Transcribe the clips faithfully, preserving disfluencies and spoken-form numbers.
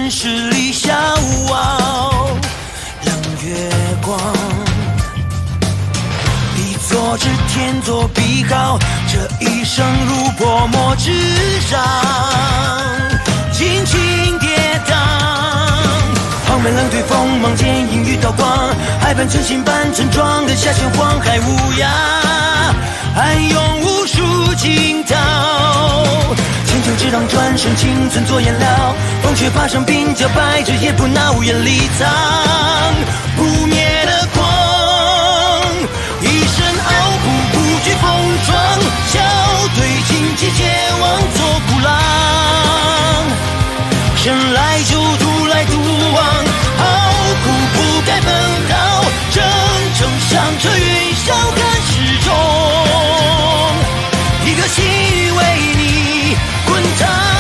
人势力笑傲，冷月光。笔作之天作笔好，这一生如泼墨之上，尽情跌宕。旁边冷对锋芒剑，阴雨刀光，海畔晨星般沉壮，人下玄黄海无涯，暗涌无数惊涛。千秋之浪转身，青春作颜料，风雪爬上鬓角，白纸也不拿，无言离藏，不灭的光。一身傲骨，不惧风霜，笑对荆棘结网做孤狼。生来就独来独往，傲骨不该奔逃，真正响彻云霄看始终，一颗心为你滚烫。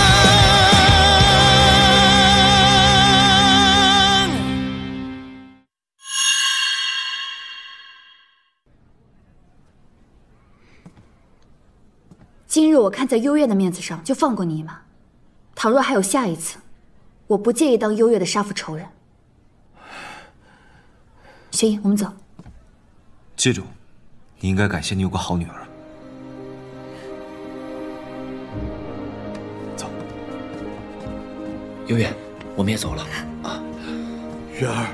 今日我看在幽月的面子上，就放过你一马。倘若还有下一次，我不介意当幽月的杀父仇人。雪影，我们走。 记住，你应该感谢你有个好女儿。走。 幽月，我们也走了啊。 月儿，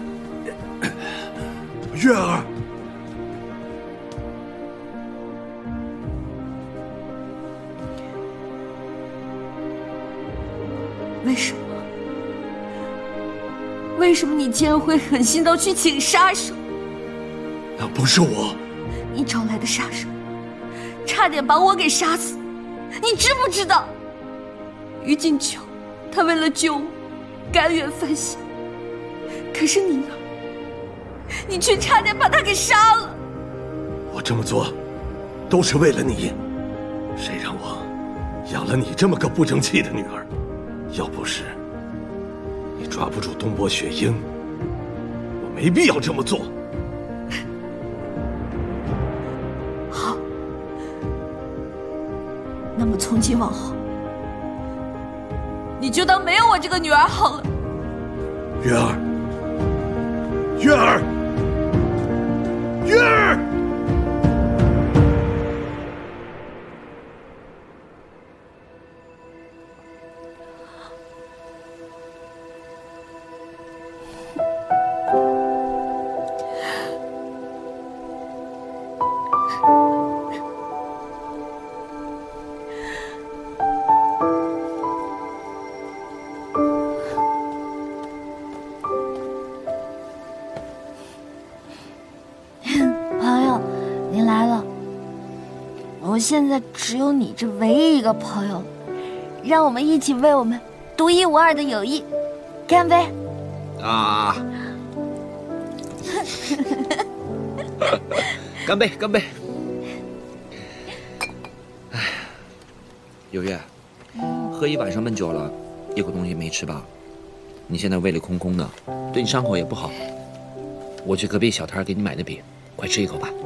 月儿。 为什么？为什么你竟然会狠心到去请杀手？ 那不是我， 你找来的杀手，差点把我给杀死，你知不知道？于静秋，他为了救我，甘愿犯险。可是你呢？你却差点把他给杀了。 我这么做，都是为了你。谁让我养了你这么个不争气的女儿？要不是你抓不住东伯雪鹰，我没必要这么做。 好，那么从今往后，你就当没有我这个女儿好了。 月儿，月儿，月儿。 现在只有你这唯一一个朋友了，让我们一起为我们独一无二的友谊干杯！ 啊！干杯，干杯！哎，有月，喝一晚上闷酒了，一口东西没吃吧？你现在胃里空空的，对你伤口也不好。我去隔壁小摊给你买的饼，快吃一口吧。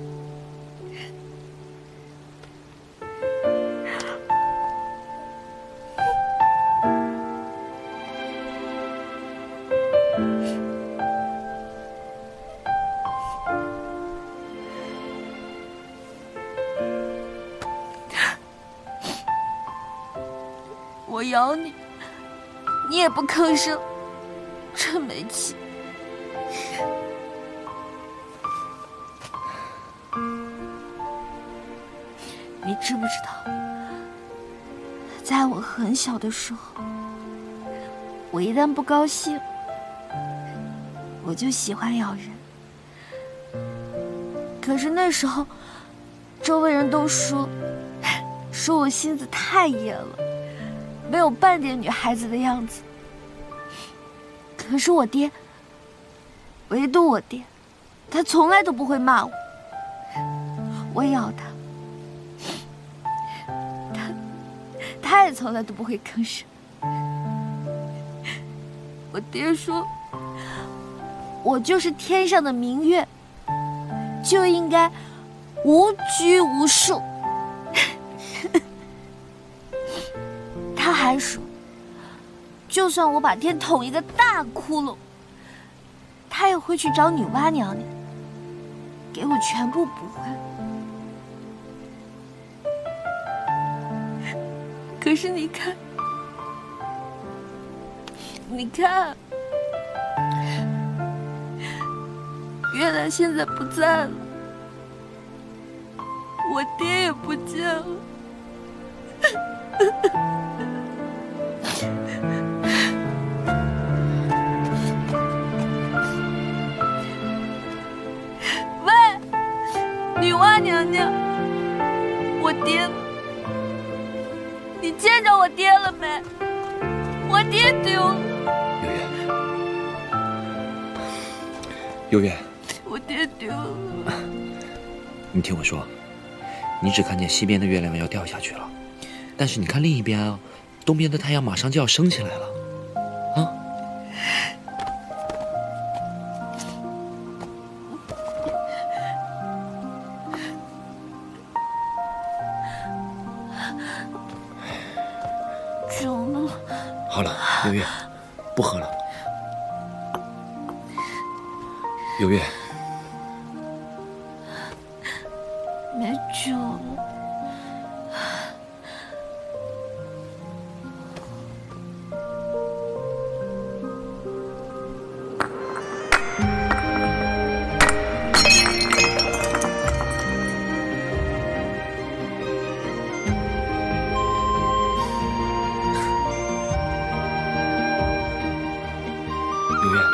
我咬你，你也不吭声，真没气。你知不知道，在我很小的时候，我一旦不高兴，我就喜欢咬人。可是那时候，周围人都说，说我性子太野了。没有半点女孩子的样子。可是我爹，唯独我爹，他从来都不会骂我。我咬他，他他也从来都不会吭声。我爹说，我就是天上的明月，就应该无拘无束。他还说， 就算我把天捅一个大窟窿，他也会去找女娲娘娘，给我全部补回来。可是你看，你看，月亮现在不在了，我爹也不见了。喂，女娲娘娘，我爹呢？你见着我爹了没？我爹丢了。 悠月，悠月， 我爹丢了。 你听我说，你只看见西边的月亮要掉下去了，但是你看另一边啊，东边的太阳马上就要升起来了，啊！ 酒呢？ 好了，悠月，不喝了。悠月， 没酒了。 悠月。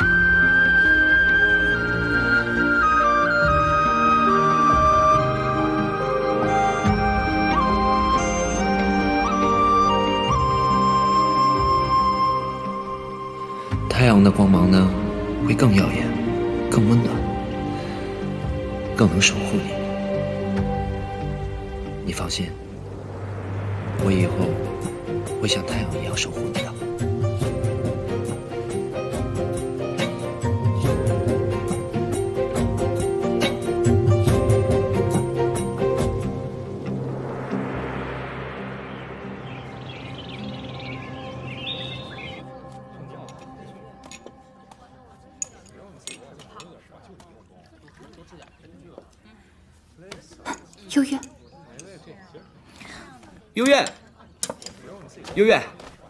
太阳的光芒呢，会更耀眼，更温暖，更能守护你。你放心，我以后会像太阳一样守护你的。 悠月， 悠月，悠月，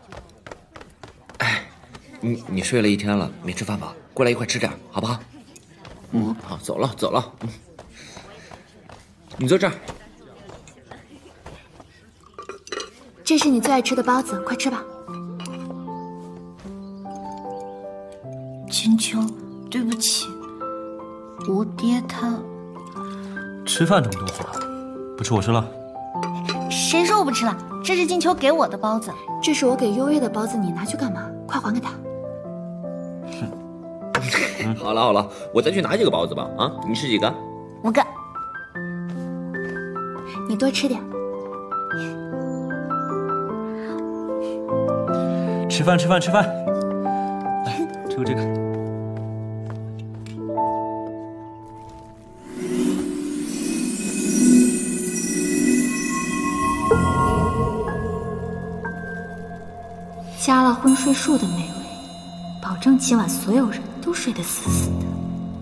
哎，你你睡了一天了，没吃饭吧？过来一块吃点，好不好？嗯，好，走了走了，嗯，你坐这儿。 这是你最爱吃的包子，快吃吧。 青丘，对不起，我爹他…… 吃饭这么多话，不吃我吃了。 谁说我不吃了？这是金秋给我的包子。 这是我给优越的包子，你拿去干嘛？快还给他。 嗯、好了好了，我再去拿几个包子吧。啊，你吃几个？ 五个。 你多吃点。 吃饭吃饭吃饭。来，吃个这个。 加了昏睡术的美味，保证今晚所有人都睡得死死的。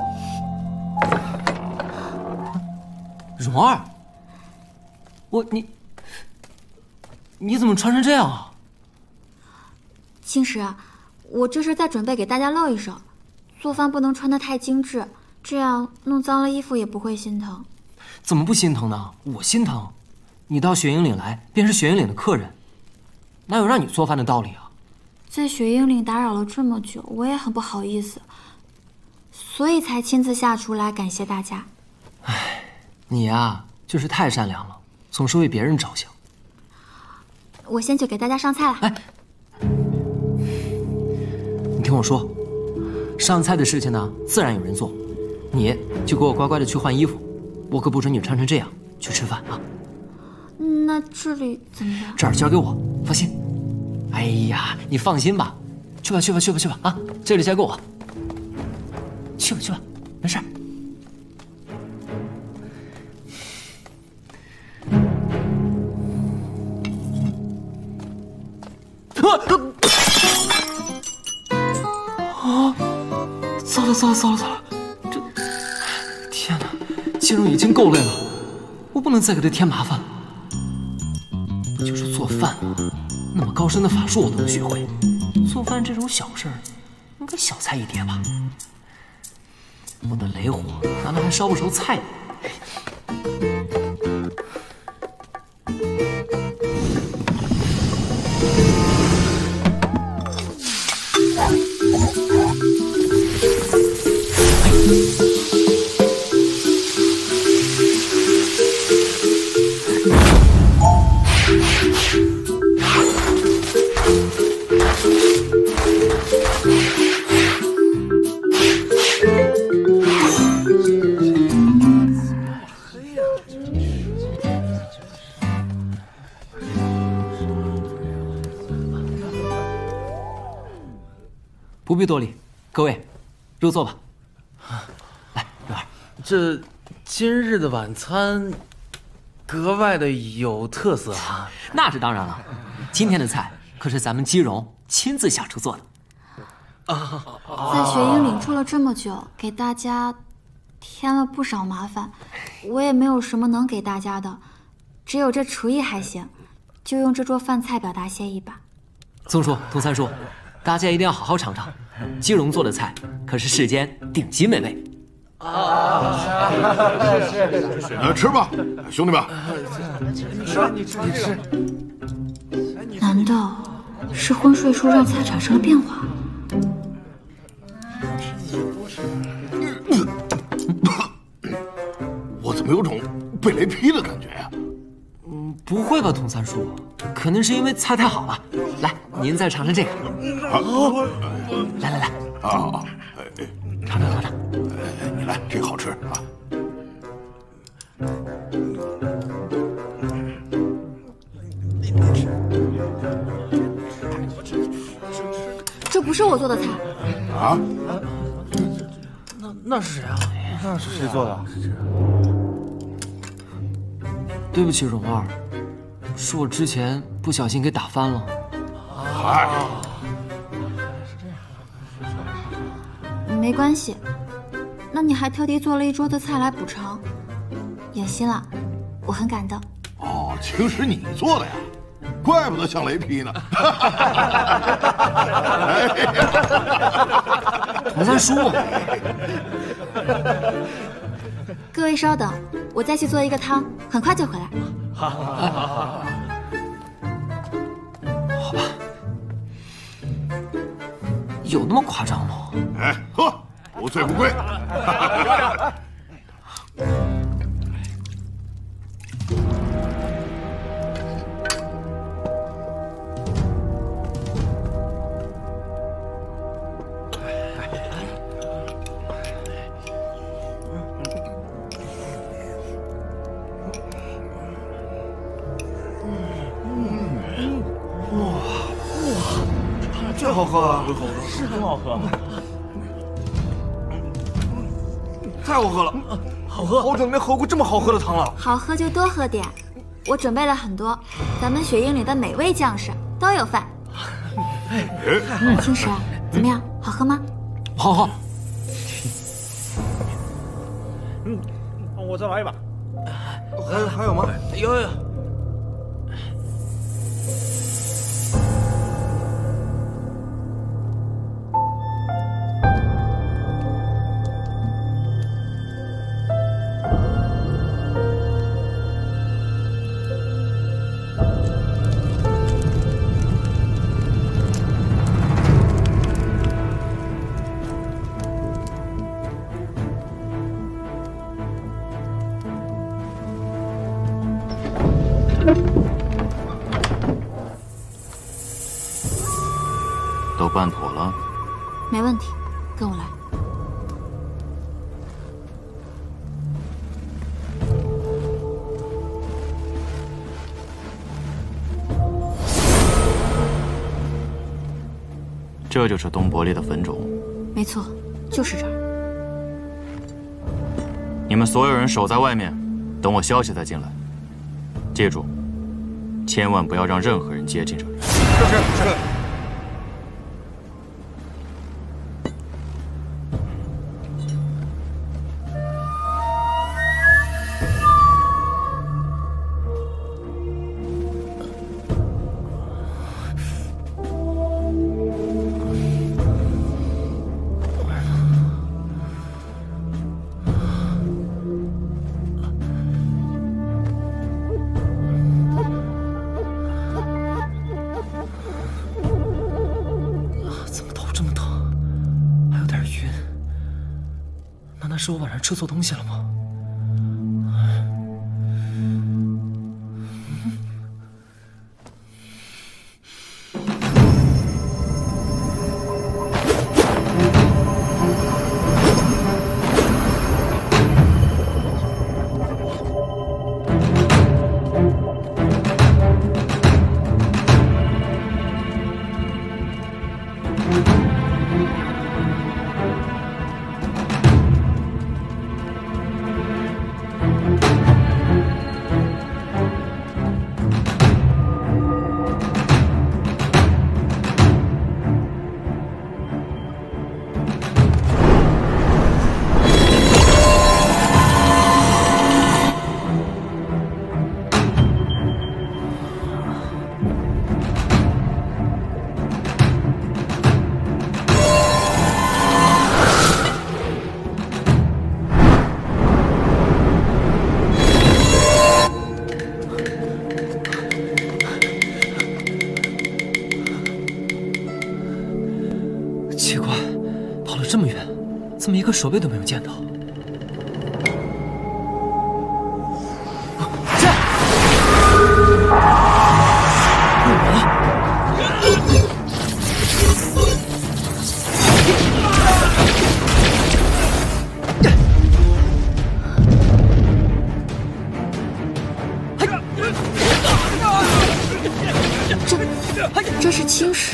蓉儿，我你你怎么穿成这样啊？ 青石，我这是在准备给大家露一手，做饭不能穿得太精致，这样弄脏了衣服也不会心疼。 怎么不心疼呢？我心疼，你到雪鹰岭来便是雪鹰岭的客人，哪有让你做饭的道理啊？ 在雪鹰岭打扰了这么久，我也很不好意思，所以才亲自下厨来感谢大家。 唉，你呀，就是太善良了，总是为别人着想。 我先去给大家上菜了。 哎，你听我说，上菜的事情呢，自然有人做，你就给我乖乖的去换衣服，我可不准你穿成这样去吃饭啊。 那这里怎么样？ 这儿交给我，放心。哎呀，你放心吧，去吧去吧去吧去吧啊！这里交给我，去吧去吧，没事儿。 了糟了糟了糟了！这，天哪，金荣已经够累了，我不能再给他添麻烦。不就是做饭吗？那么高深的法术我都能学会，做饭这种小事儿，应该小菜一碟吧？我的雷火难道还烧不熟菜呢？ 不必多礼，各位，入座吧。来，月儿， 这今日的晚餐格外的有特色啊！ 那是当然了，今天的菜可是咱们姬荣亲自下厨做的。 啊，在雪鹰领出了这么久，给大家添了不少麻烦，我也没有什么能给大家的，只有这厨艺还行，就用这桌饭菜表达谢意吧。 宗叔、童三叔，大家一定要好好尝尝。 姬荣做的菜可是世间顶级美味啊！来吃吧，兄弟们。 你吃，你吃，你吃。 难道是昏睡术让菜产生了变化？ 我怎么有种被雷劈的感觉呀？ 嗯，不会吧，童三叔，可能是因为菜太好了。来，您再尝尝这个。 好。 来来来， 啊啊！哎， 尝尝尝尝， 哎，你来，这个好吃啊！ 这不是我做的菜啊？ 那那是谁啊？ 那是谁做的？ 对不起，蓉儿，是我之前不小心给打翻了。 嗨。 没关系，那你还特地做了一桌子菜来补偿，有心了，我很感动。 哦，竟是你做的呀，怪不得像雷劈呢。 童三叔， 各位稍等，我再去做一个汤，很快就回来。 好，好，好，好。 好吧，有那么夸张吗？ 哎，喝，不醉不归。 真好喝啊！是很好喝。 太好喝了，好喝！好久没喝过这么好喝的汤了。 好喝就多喝点，我准备了很多，咱们雪鹰里的每位将士都有份。青石，怎么样？好喝吗？ 好喝。 嗯，我再来一把。还还有吗？ 有有。 都办妥了， 没问题，跟我来。 这就是东伯利的坟冢。 没错，就是这儿。 你们所有人守在外面，等我消息再进来。记住，千万不要让任何人接近这里。 是是是。 是我晚上吃错东西了吗？怎么一个手背都没有见到？ 这这是青石。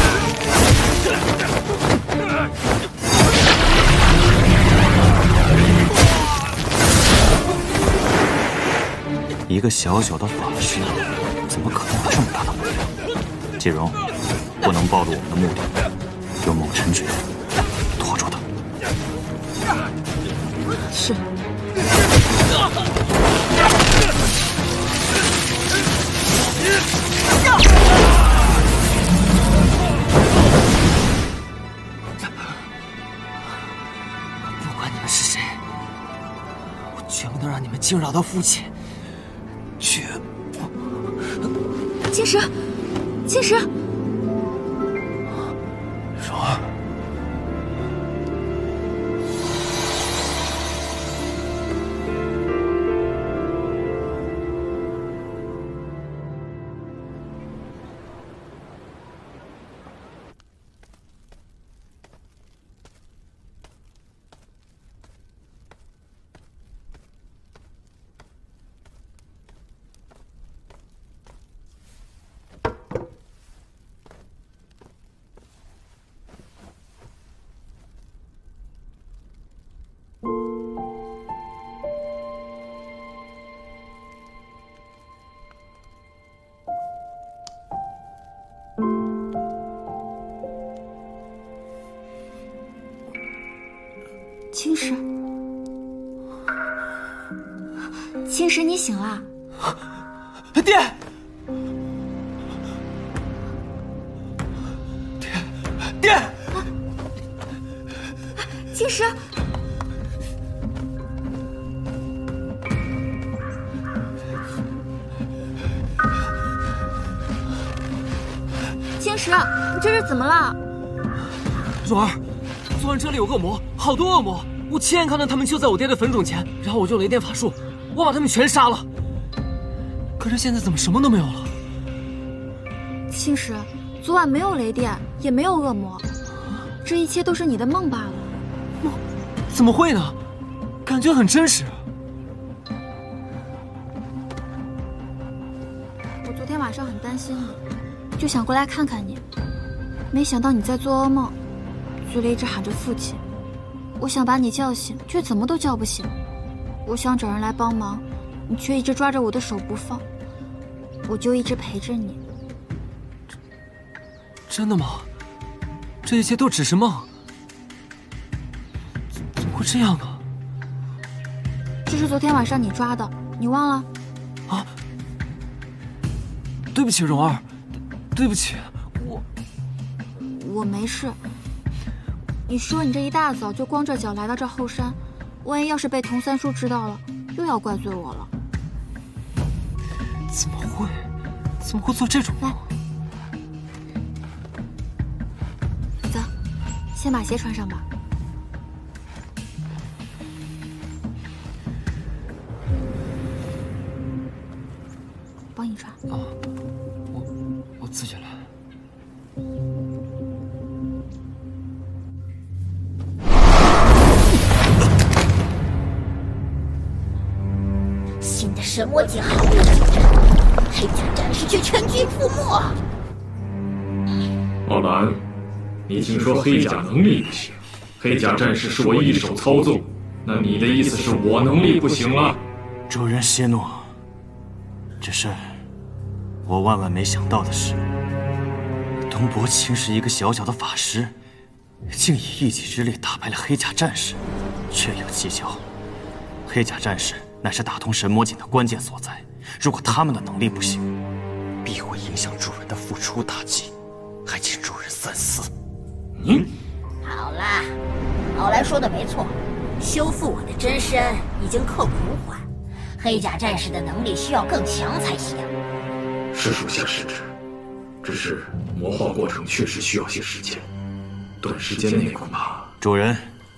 一个小小的法师，怎么可能有这么大的能力？季荣，不能暴露我们的目的，有某臣诀，拖住他。 是。 不管你们是谁，我绝不能让你们惊扰到父亲。绝不！ 青石，青石， 蓉儿， 青石，青石，你醒了。 爹，爹，爹！啊、 青石，青石，你这是怎么了？ 蓉儿，昨晚这里有恶魔，好多恶魔。我亲眼看到他们就在我爹的坟冢前，然后我用雷电法术，我把他们全杀了。可是现在怎么什么都没有了？ 青石，昨晚没有雷电，也没有恶魔，这一切都是你的梦罢了。 梦？怎么会呢？感觉很真实。 我昨天晚上很担心你，就想过来看看你，没想到你在做噩梦，嘴里一直喊着父亲。我想把你叫醒，却怎么都叫不醒。我想找人来帮忙，你却一直抓着我的手不放，我就一直陪着你。 真的吗？这一切都只是梦？怎么会这样呢？ 这是昨天晚上你抓的，你忘了？ 啊！对不起，蓉儿，对不起，我我没事。你说你这一大早就光着脚来到这后山，万一要是被童三叔知道了，又要怪罪我了。 怎么会？怎么会做这种梦？ 走，先把鞋穿上吧。 帮你抓。 啊，我我自己来。 新的神魔界毫无进展，黑甲战士却全军覆没。 奥兰，你听说黑甲能力不行，黑甲战士是我一手操纵，那你的意思是我能力不行了？ 主人息怒，只是我万万没想到的是，东伯卿是一个小小的法师，竟以一己之力打败了黑甲战士。确有蹊跷，黑甲战士乃是打通神魔井的关键所在，如果他们的能力不行，必会影响主人的复出大计，还请主人三思。 嗯， 好啦，奥兰说的没错，修复我的真身已经刻不容缓，黑甲战士的能力需要更强才行。 是属下失职，只是魔化过程确实需要些时间，短时间内恐怕…… 主人，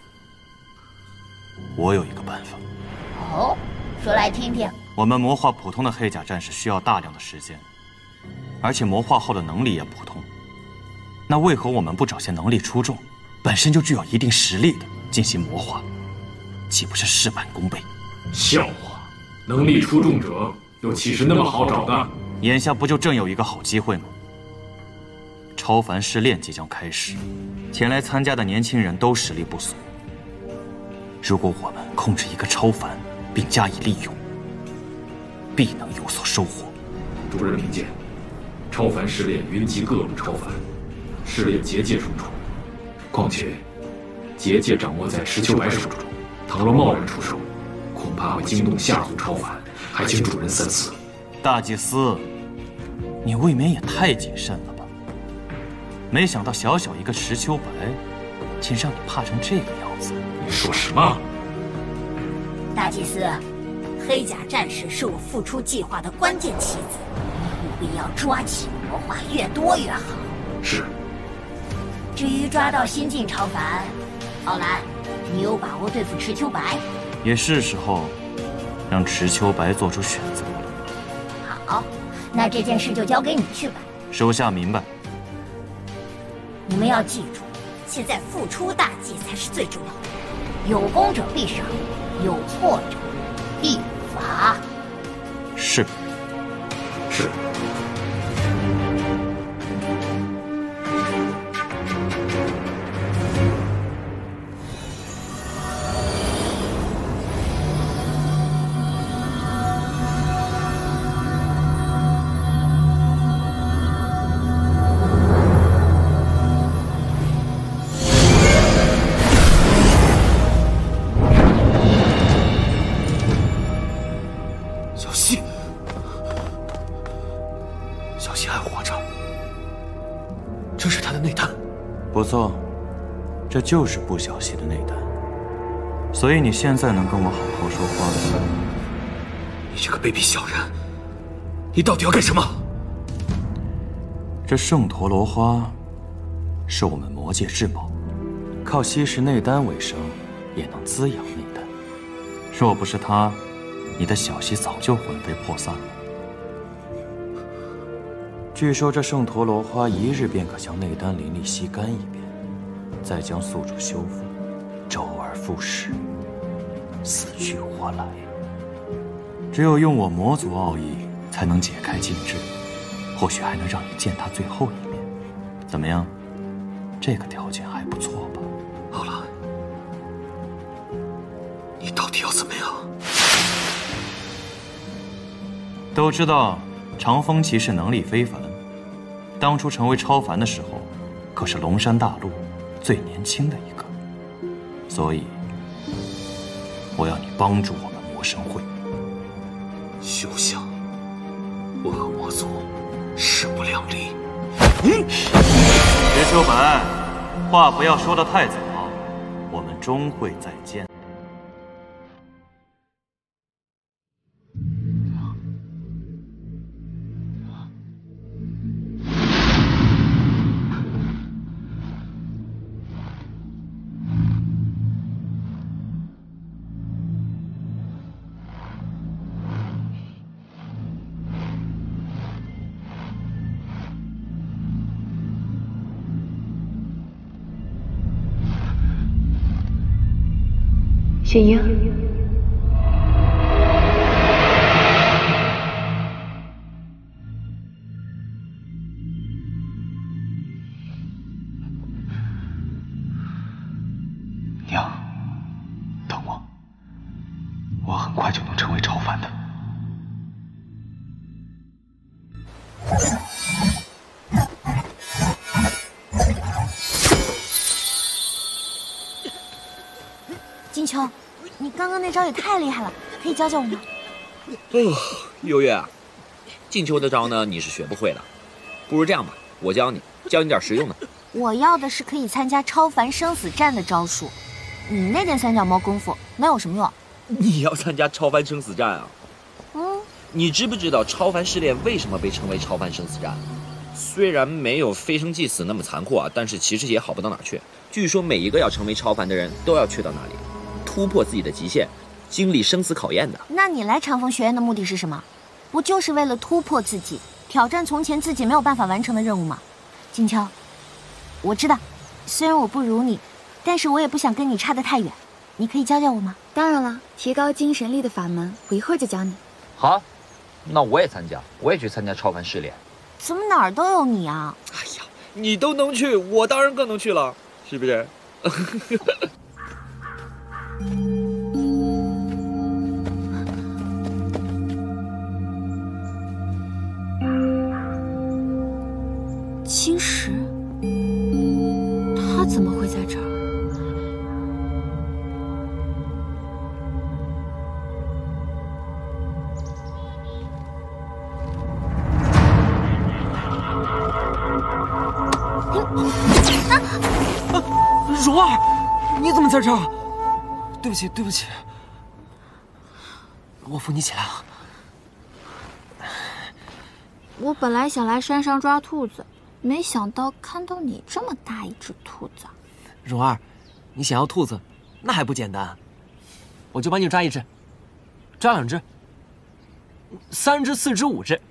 我有一个办法。 哦，说来听听。 我们魔化普通的黑甲战士需要大量的时间，而且魔化后的能力也普通。那为何我们不找些能力出众、本身就具有一定实力的进行魔化，岂不是事半功倍？ 笑话，能力出众者又岂是那么好找的？ 眼下不就正有一个好机会吗？超凡试炼即将开始，前来参加的年轻人都实力不俗。如果我们控制一个超凡，并加以利用，必能有所收获。 主人明鉴，超凡试炼云集各路超凡，试炼结界重重，况且结界掌握在石秋白手中，倘若贸然出手，恐怕会惊动下族超凡，还请主人三思。 大祭司，你未免也太谨慎了吧？没想到小小一个石秋白，竟让你怕成这个样子。 你说什么？ 大祭司，黑甲战士是我复出计划的关键棋子，务必要抓起魔化，越多越好。 是。 至于抓到新晋超凡，奥兰，你有把握对付池秋白？ 也是时候让池秋白做出选择了。 好，那这件事就交给你去吧。 属下明白。 你们要记住，现在复出大计才是最重要的。有功者必赏，有错者必罚。 是。 是。 不错，这就是不小心的内丹，所以你现在能跟我好好说话了。 你这个卑鄙小人，你到底要干什么？ 这圣陀罗花是我们魔界至宝，靠吸食内丹为生，也能滋养内丹。若不是它，你的小溪早就魂飞魄散了。据说这圣陀罗花一日便可将内丹灵力吸干一遍，再将宿主修复，周而复始，死去活来。只有用我魔族奥义，才能解开禁制，或许还能让你见他最后一面。怎么样？这个条件还不错吧？ 好了，你到底要怎么样？ 都知道长风骑士能力非凡。当初成为超凡的时候，可是龙山大陆最年轻的一个，所以我要你帮助我们魔神会。 休想！我和魔族势不两立。 嗯，石秋白，话不要说得太早，我们终会再见。 雪鹰。 娘，等我，我很快就能成为超凡的。 金秋，你刚刚那招也太厉害了，可以教教我吗？ 哦，优越啊，静秋的招呢你是学不会的，不如这样吧，我教你，教你点实用的。 我要的是可以参加超凡生死战的招数，你那点三脚猫功夫能有什么用？ 你要参加超凡生死战啊？ 嗯， 你知不知道超凡试炼为什么被称为超凡生死战？虽然没有飞升祭死那么残酷啊，但是其实也好不到哪去。据说每一个要成为超凡的人都要去到那里，突破自己的极限，经历生死考验的。 那你来长风学院的目的是什么？不就是为了突破自己，挑战从前自己没有办法完成的任务吗？金秋，我知道，虽然我不如你，但是我也不想跟你差得太远。你可以教教我吗？ 当然了，提高精神力的法门，我一会儿就教你。 好，那我也参加，我也去参加超凡试炼。 怎么哪儿都有你啊？ 哎呀，你都能去，我当然更能去了，是不是？ 青石，他怎么会在这儿？ 蓉儿，你怎么在这儿？对不起，对不起，我扶你起来了。 我本来想来山上抓兔子，没想到看到你这么大一只兔子。 蓉儿，你想要兔子，那还不简单？我就帮你抓一只，抓两只，三只、四只、五只。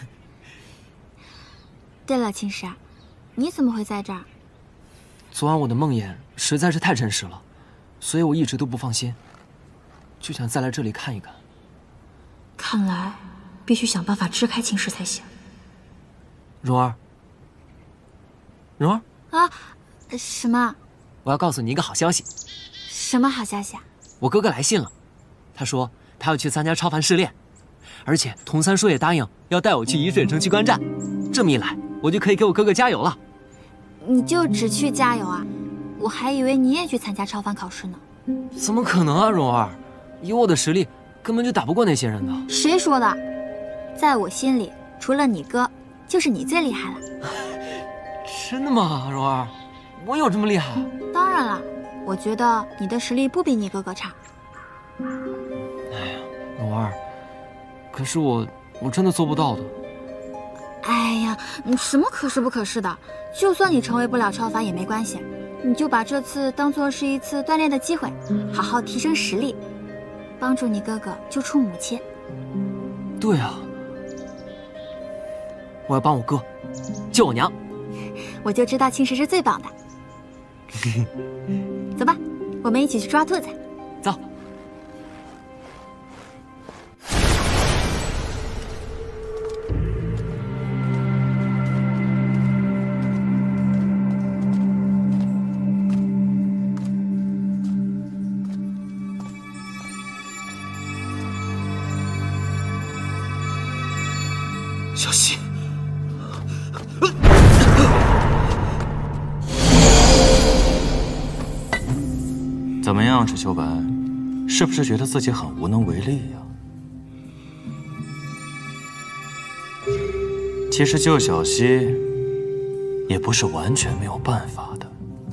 对了，青石，你怎么会在这儿？ 昨晚我的梦魇实在是太真实了，所以我一直都不放心，就想再来这里看一看。 看来必须想办法支开青石才行。 蓉儿，蓉儿啊，什么？ 我要告诉你一个好消息。 什么好消息啊？ 我哥哥来信了，他说他要去参加超凡试炼，而且童三叔也答应要带我去沂水城去观战。这么一来，我就可以给我哥哥加油了。 你就只去加油啊？我还以为你也去参加超凡考试呢。 怎么可能啊，蓉儿，以我的实力根本就打不过那些人的。 谁说的？在我心里，除了你哥，就是你最厉害了。 真的吗，蓉儿？我有这么厉害？ 当然了，我觉得你的实力不比你哥哥差。 哎呀，蓉儿，可是我我真的做不到的。 哎呀，你什么可是不可是的？就算你成为不了超凡也没关系，你就把这次当做是一次锻炼的机会，好好提升实力，帮助你哥哥救出母亲。 对啊，我要帮我哥救我娘。 我就知道青石是最棒的。走吧，我们一起去抓兔子。 走。 小心！ 怎么样，池秋白，是不是觉得自己很无能为力呀？其实救小溪也不是完全没有办法的。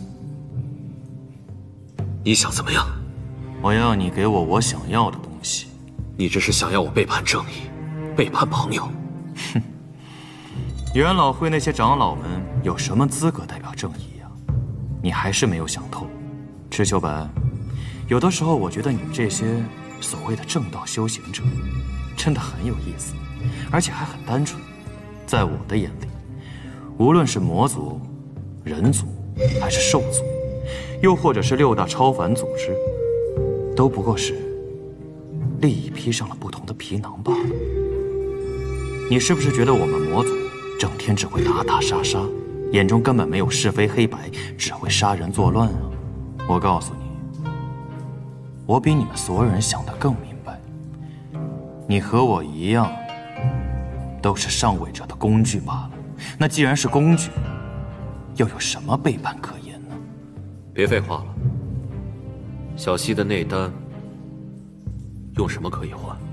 你想怎么样？ 我要你给我我想要的东西。 你这是想要我背叛正义，背叛朋友？ 哼！元老会那些长老们有什么资格代表正义呀？你还是没有想透。池秋白，有的时候我觉得你们这些所谓的正道修行者，真的很有意思，而且还很单纯。在我的眼里，无论是魔族、人族，还是兽族，又或者是六大超凡组织， 都不过是利益披上了不同的皮囊罢了。你是不是觉得我们魔族整天只会打打杀杀，眼中根本没有是非黑白，只会杀人作乱啊？我告诉你，我比你们所有人想的更明白。你和我一样，都是上位者的工具罢了。那既然是工具，又有什么背叛可言呢？ 别废话了，小溪的内丹用什么可以换？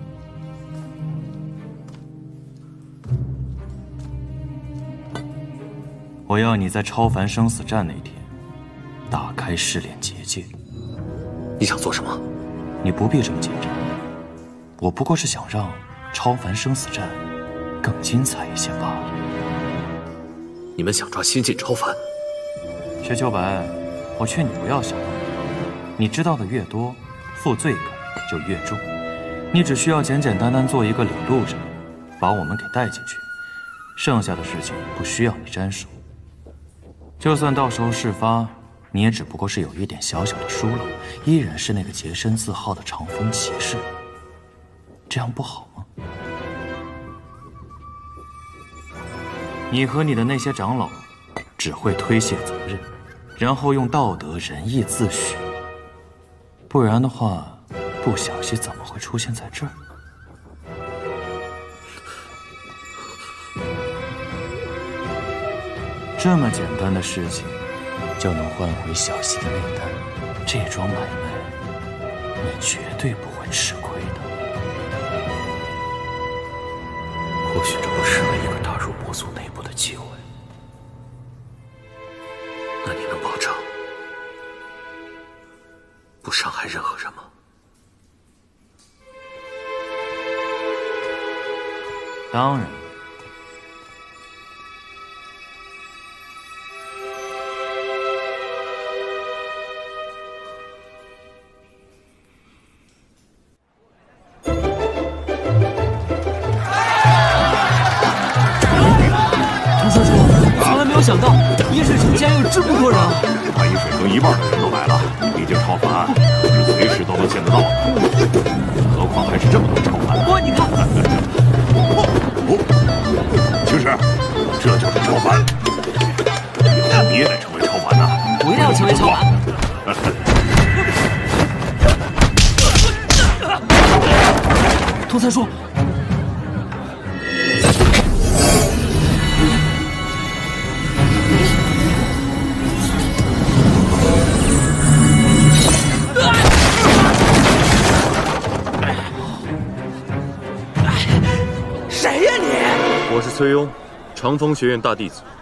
我要你在超凡生死战那天，打开试炼结界。 你想做什么？ 你不必这么紧张，我不过是想让超凡生死战更精彩一些罢了。 你们想抓新晋超凡？ 薛秋白，我劝你不要想那么多。你知道的越多，负罪感就越重。你只需要简简单单做一个领路者，把我们给带进去，剩下的事情不需要你沾手。就算到时候事发，你也只不过是有一点小小的疏漏，依然是那个洁身自好的长风骑士。这样不好吗？你和你的那些长老只会推卸责任，然后用道德仁义自诩。不然的话，不小心怎么会出现在这儿？这么简单的事情，就能换回小溪的内丹，这桩买卖，你绝对不会吃亏的。 或许这不失为一个打入魔族内部的机会。那你能保证不伤害任何人吗？ 当然。 想到饮水城竟然有这么多人啊！ 把饮水城一半的人都来了，毕竟超凡可是随时都能见得到的，何况还是这么多超凡。 哇，你看， 哦，青石，这就是超凡，以后你也得成为超凡呐！ 我一定要成为超凡。通三叔。 我是崔庸，长风学院大弟子。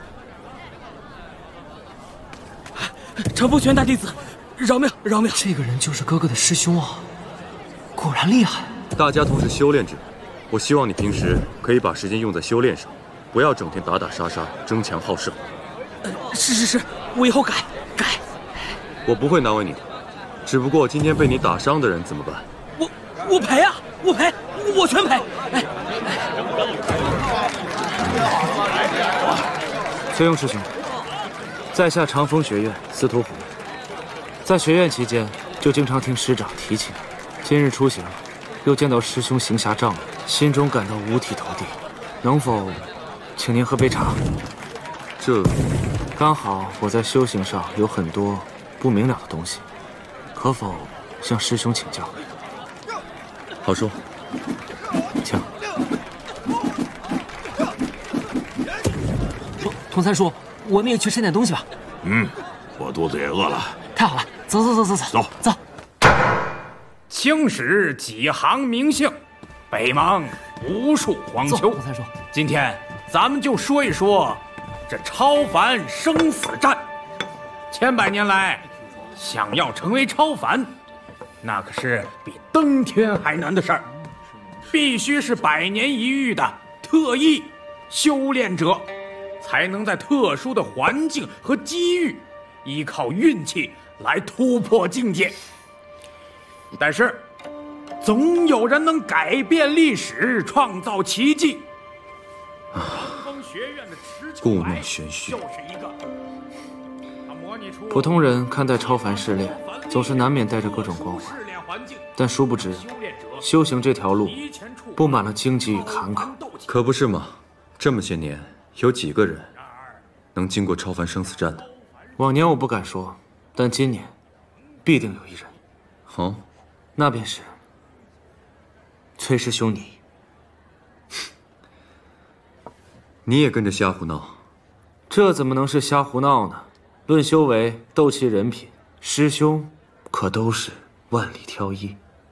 长风学院大弟子，饶命！饶命！这个人就是哥哥的师兄啊，果然厉害。 大家都是修炼者，我希望你平时可以把时间用在修炼上，不要整天打打杀杀、争强好胜。 呃，是是是，我以后改改。 我不会难为你的，只不过今天被你打伤的人怎么办？ 我我赔啊！我赔，我全赔！哎。 崔庸师兄，在下长风学院司徒虎，在学院期间就经常听师长提起你。今日出行，又见到师兄行侠仗义，心中感到五体投地。能否请您喝杯茶？ 这刚好我在修行上有很多不明了的东西，可否向师兄请教？ 好说， 请。 童三叔，我们也去吃点东西吧。 嗯，我肚子也饿了。 太好了，走走走走走走走。 青史几行名姓，北邙无数荒丘。 童三叔， 今天咱们就说一说这超凡生死战。千百年来，想要成为超凡，那可是比登天还难的事儿，必须是百年一遇的特异修炼者。才能在特殊的环境和机遇，依靠运气来突破境界。但是，总有人能改变历史，创造奇迹。长风学院的持久白就是一个。他磨普通人看待超凡试炼，总是难免带着各种光环，但殊不知，修行这条路布满了荆棘与坎坷。 可不是嘛？这么些年，有几个人能经过超凡生死战的？ 往年我不敢说，但今年必定有一人。 哦， 那便是崔师兄你。 你也跟着瞎胡闹？ 这怎么能是瞎胡闹呢？论修为，斗气人品，师兄可都是万里挑一。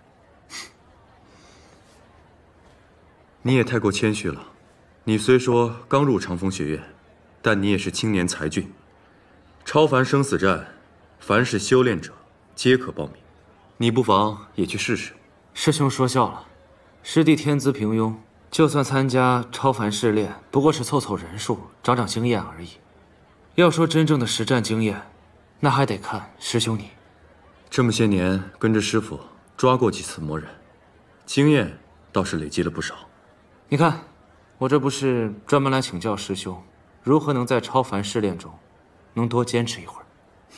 你也太过谦虚了。你虽说刚入长风学院，但你也是青年才俊。超凡生死战，凡是修炼者皆可报名，你不妨也去试试。 师兄说笑了，师弟天资平庸，就算参加超凡试炼，不过是凑凑人数，长长经验而已。要说真正的实战经验，那还得看师兄你。 这么些年跟着师傅抓过几次魔人，经验倒是累积了不少。 你看，我这不是专门来请教师兄，如何能在超凡试炼中能多坚持一会儿。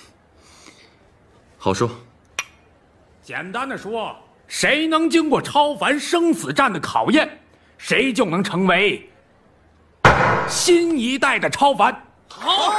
好说。 简单的说，谁能经过超凡生死战的考验，谁就能成为新一代的超凡。好，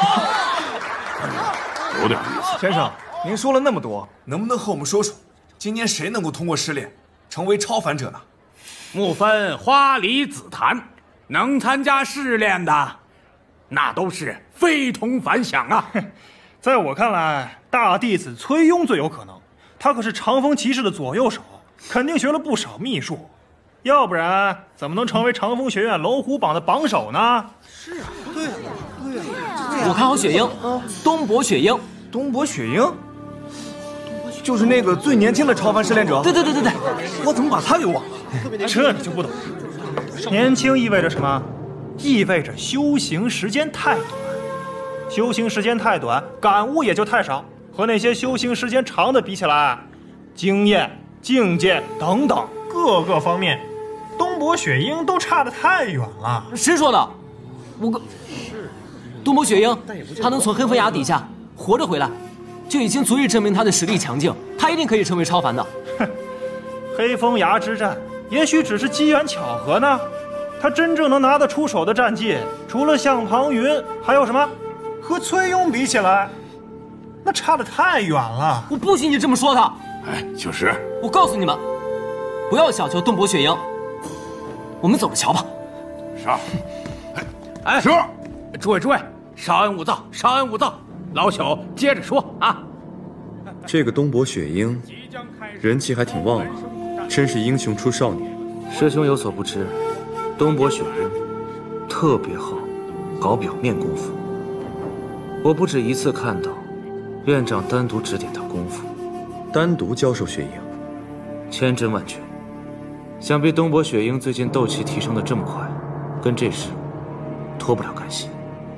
有点意思。 先生，您说了那么多，能不能和我们说说，今年谁能够通过试炼，成为超凡者呢？ 木分花梨紫檀，能参加试炼的，那都是非同凡响啊！ 在我看来，大弟子崔庸最有可能，他可是长风骑士的左右手，肯定学了不少秘术，要不然怎么能成为长风学院龙虎榜的榜首呢？ 是啊，对啊，对啊。 我看好雪鹰，东伯雪鹰。 东伯雪鹰，就是那个最年轻的超凡试炼者。 对对对对对， 我怎么把他给忘了？ 这你就不懂。年轻意味着什么？意味着修行时间太短。修行时间太短，感悟也就太少。和那些修行时间长的比起来，经验、境界等等各个方面，东伯雪鹰都差得太远了。 谁说的？我个东伯雪鹰，他能从黑风崖底下活着回来，就已经足以证明他的实力强劲，他一定可以成为超凡的。 哼，黑风崖之战也许只是机缘巧合呢。他真正能拿得出手的战绩，除了向庞云，还有什么？和崔庸比起来，那差得太远了。 我不许你这么说他。 哎，就是。 我告诉你们，不要小瞧东伯雪鹰。我们走着瞧吧。 是。 哎，是。诸位诸位，稍安勿躁，稍安勿躁。老朽接着说啊。 这个东伯雪鹰，人气还挺旺啊，真是英雄出少年。 师兄有所不知，东伯雪鹰特别好搞表面功夫。我不止一次看到院长单独指点他功夫， 单独教授雪鹰， 千真万确。想必东伯雪鹰最近斗气提升的这么快，跟这事脱不了干系。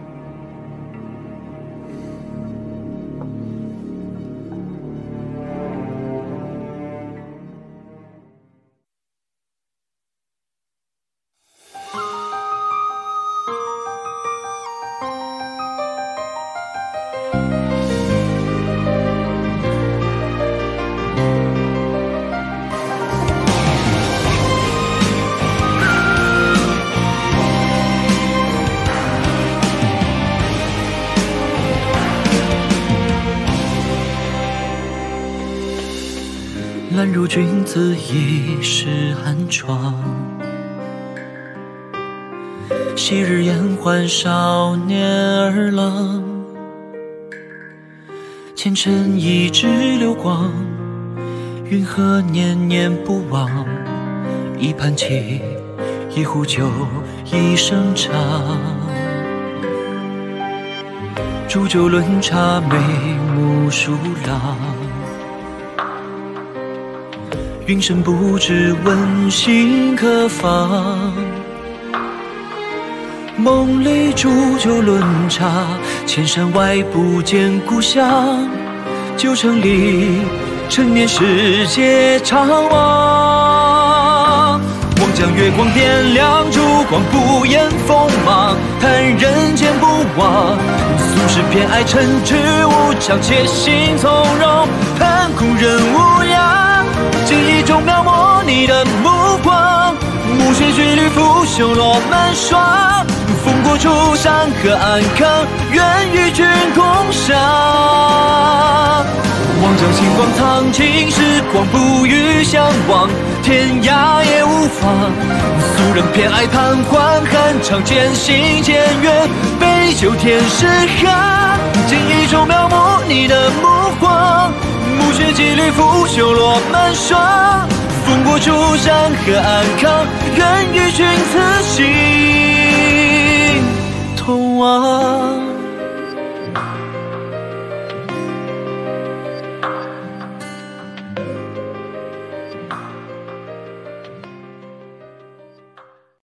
兰如君子一世寒窗，昔日颜欢少年儿郎，前尘一指流光，云何年年不忘？一盘棋，一壶酒，一声长。煮酒论茶，眉目疏朗。云深不知问心可放，梦里煮酒论茶，千山外不见故乡。旧城里，陈年世界长望。望家将月光点亮，烛光不言锋芒，叹人间不忘。俗世偏爱嗔痴无常，且行从容，盼苦人无恙。记忆中描摹你的目光，暮雪巨旅拂袖落满霜。风过初山河安康，愿与君共赏。望将星光藏尽，时光不与相忘，天涯也无妨。俗人偏爱贪欢，寒长渐行渐远，杯酒天时寒。记忆中描摹你的目光，暮雪几缕拂袖落满霜。风过初山河安康，愿与君此心